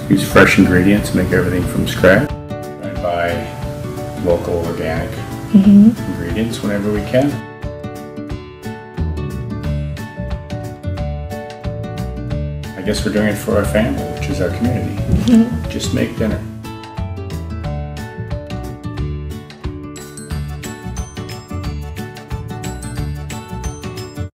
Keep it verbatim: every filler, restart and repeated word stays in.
use fresh ingredients, make everything from scratch, and buy local organic mm-hmm. ingredients whenever we can. I guess we're doing it for our family, which is our community. Mm-hmm. Just make dinner.